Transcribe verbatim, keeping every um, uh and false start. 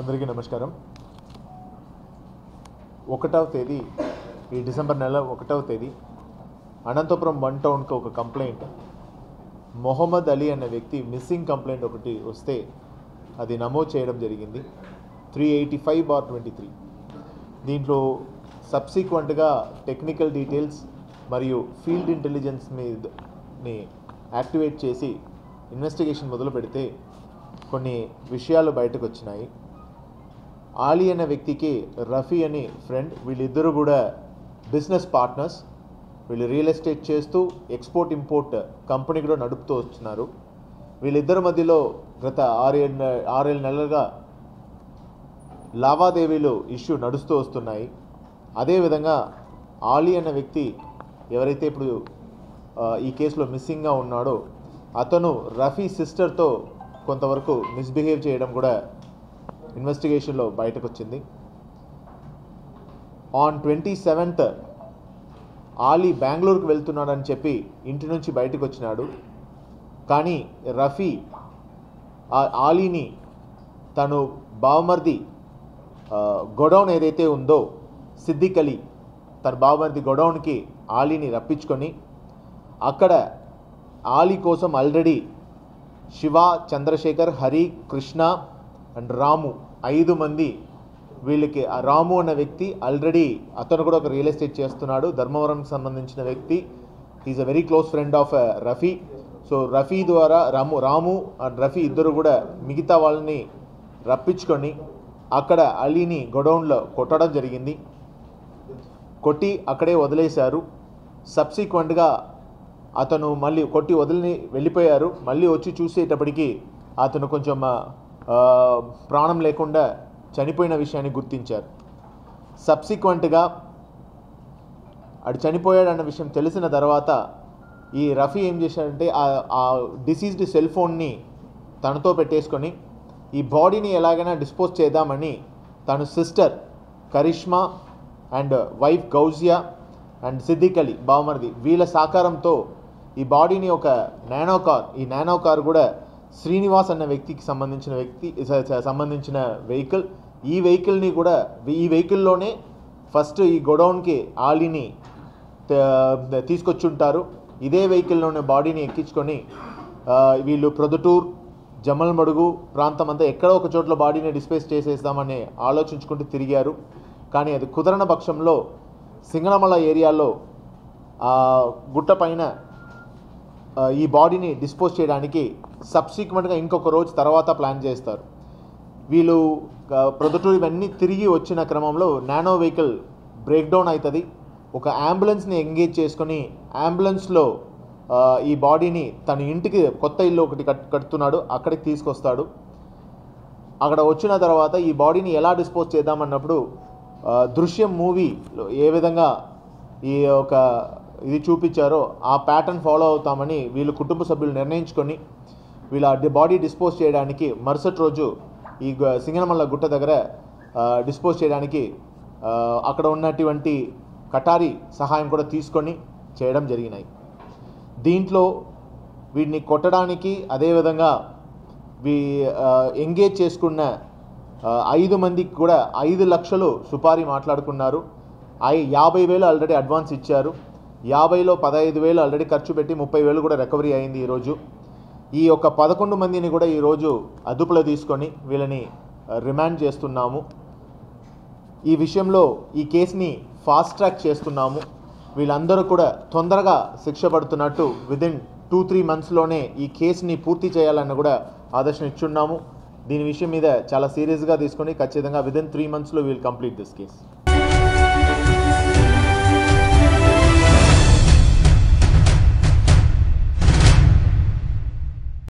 అందరికీ నమస్కారం. ఒకటవ తేదీ ఈ డిసెంబర్ నెల ఒకటవ తేదీ అనంతపురం వన్ టౌన్కి ఒక కంప్లైంట్, మొహమ్మద్ అలీ అనే వ్యక్తి మిస్సింగ్ కంప్లైంట్ ఒకటి వస్తే అది నమోదు చేయడం జరిగింది. Three eighty five bar twenty three దీంట్లో సబ్సిక్వెంట్గా టెక్నికల్ డీటెయిల్స్ మరియు ఫీల్డ్ ఇంటెలిజెన్స్ మీదని యాక్టివేట్ చేసి ఇన్వెస్టిగేషన్ మొదలు పెడితే కొన్ని విషయాలు బయటకు వచ్చినాయి. ఆలీ అనే వ్యక్తికి రఫీ అని ఫ్రెండ్, వీళ్ళిద్దరూ కూడా బిజినెస్ పార్ట్నర్స్. వీళ్ళు రియల్ ఎస్టేట్ చేస్తూ ఎక్స్పోర్ట్ ఇంపోర్ట్ కంపెనీ కూడా నడుపుతూ వస్తున్నారు. వీళ్ళిద్దరి మధ్యలో గత ఆరేడు ఆరేడు నెలలుగా లావాదేవీలు ఇష్యూ నడుస్తూ వస్తున్నాయి. అదేవిధంగా ఆలీ అనే వ్యక్తి ఎవరైతే ఇప్పుడు ఈ కేసులో మిస్సింగ్గా ఉన్నాడో అతను రఫీ సిస్టర్తో కొంతవరకు మిస్బిహేవ్ చేయడం కూడా ఇన్వెస్టిగేషన్లో బయటకు వచ్చింది. ఆన్ ట్వంటీ సెవెంత్ ఆలీ బెంగళూరుకు వెళ్తున్నాడని చెప్పి ఇంటి నుంచి బయటకు వచ్చినాడు. కానీ రఫీ ఆలీని తను బావమర్ది గొడౌన్ ఏదైతే ఉందో సిద్దిక్ అలీ తన బావమర్ది గొడౌన్కి ఆలీని రప్పించుకొని అక్కడ ఆలీ కోసం ఆల్రెడీ శివ, చంద్రశేఖర్, హరి, కృష్ణ అండ్ రాము ఐదు మంది, వీళ్ళకి ఆ రాము అన్న వ్యక్తి ఆల్రెడీ అతను కూడా ఒక రియల్ ఎస్టేట్ చేస్తున్నాడు, ధర్మవరంకి సంబంధించిన వ్యక్తి. Is a very close friend of Rafi. So Rafi ద్వారా రాము రాము అండ్ రఫీ ఇద్దరు కూడా మిగతా వాళ్ళని రప్పించుకొని అక్కడ అలీని గొడౌన్లో కొట్టడం జరిగింది. కొట్టి అక్కడే వదిలేశారు. సబ్సిక్వెంట్గా అతను మళ్ళీ కొట్టి వదిలి వెళ్ళిపోయారు. మళ్ళీ వచ్చి చూసేటప్పటికి అతను కొంచెం ప్రాణం లేకుండా చనిపోయిన విషయాన్ని గుర్తించారు. సబ్సిక్వెంట్గా అడు చనిపోయాడన్న విషయం తెలిసిన తర్వాత ఈ రఫీ ఏం చేశాడంటే ఆ డిసీజ్డ్ సెల్ ఫోన్ని తనతో పెట్టేసుకొని ఈ బాడీని ఎలాగైనా డిస్పోజ్ చేద్దామని తను sister Karishma and wife Gousia and Siddiq Ali బావమర్ది వీళ్ళ సహకారంతో ఈ బాడీని ఒక నానో కార్, ఈ నానో కార్ కూడా శ్రీనివాస్ అన్న వ్యక్తికి సంబంధించిన వ్యక్తి సంబంధించిన వెహికల్. ఈ వెహికల్ని కూడా ఈ వెహికల్లోనే ఫస్ట్ ఈ గొడౌన్కి ఆలీని తీసుకొచ్చుంటారు. ఇదే వెహికల్లోనే బాడీని ఎక్కించుకొని వీళ్ళు ప్రొద్దుటూర్, జమల్మడుగు ప్రాంతం అంతా ఎక్కడో ఒక చోట్ల బాడీని డిస్పోజ్ చేసేస్తామని ఆలోచించుకుంటూ తిరిగారు. కానీ అది కుదరన పక్షంలో సింగనమల ఏరియాలో గుట్ట పైన ఈ బాడీని డిస్పోజ్ చేయడానికి సబ్సిక్వెంట్గా ఇంకొక రోజు తర్వాత ప్లాన్ చేస్తారు. వీళ్ళు ప్రొద్దుటూరు ఇవన్నీ తిరిగి వచ్చిన క్రమంలో నానో వెహికల్ బ్రేక్ డౌన్ అవుతుంది. ఒక అంబులెన్స్ని ఎంగేజ్ చేసుకొని అంబులెన్స్లో ఈ బాడీని తన ఇంటికి కొత్త ఇల్లు ఒకటి కట్ కడుతున్నాడు అక్కడికి తీసుకొస్తాడు. అక్కడ వచ్చిన తర్వాత ఈ బాడీని ఎలా డిస్పోజ్ చేద్దామన్నప్పుడు దృశ్యం మూవీలో ఏ విధంగా ఈ ఒక ఇది చూపించారో ఆ ప్యాటర్న్ ఫాలో అవుతామని వీళ్ళు కుటుంబ సభ్యులు నిర్ణయించుకొని వీళ్ళ బాడీ డిస్పోజ్ చేయడానికి మరుసటి రోజు ఈ సింగనమల్ల గుట్ట దగ్గర డిస్పోజ్ చేయడానికి అక్కడ ఉన్నటువంటి కటారి సహాయం కూడా తీసుకొని చేయడం జరిగినాయి. దీంట్లో వీడిని కొట్టడానికి అదేవిధంగా వీ ఎంగేజ్ చేసుకున్న ఐదు మందికి కూడా ఐదు లక్షలు సుపారీ మాట్లాడుకున్నారు. ఐ యాభై వేలు ఆల్రెడీ అడ్వాన్స్ ఇచ్చారు. యాభైలో పదహైదు వేలు ఆల్రెడీ ఖర్చు పెట్టి ముప్పై వేలు కూడా రికవరీ అయింది ఈరోజు. ఈ యొక్క పదకొండు మందిని కూడా ఈరోజు అదుపులో తీసుకొని వీళ్ళని రిమాండ్ చేస్తున్నాము. ఈ విషయంలో ఈ కేసుని ఫాస్ట్ ట్రాక్ చేస్తున్నాము. వీళ్ళందరూ కూడా తొందరగా శిక్ష పడుతున్నట్టు విదిన్ టూ త్రీ మంత్స్లోనే ఈ కేసుని పూర్తి చేయాలని కూడా ఆదేశం ఇచ్చున్నాము. దీని విషయం మీద చాలా సీరియస్గా తీసుకొని ఖచ్చితంగా విదిన్ త్రీ మంత్స్లో వీల్ కంప్లీట్ దిస్ కేస్.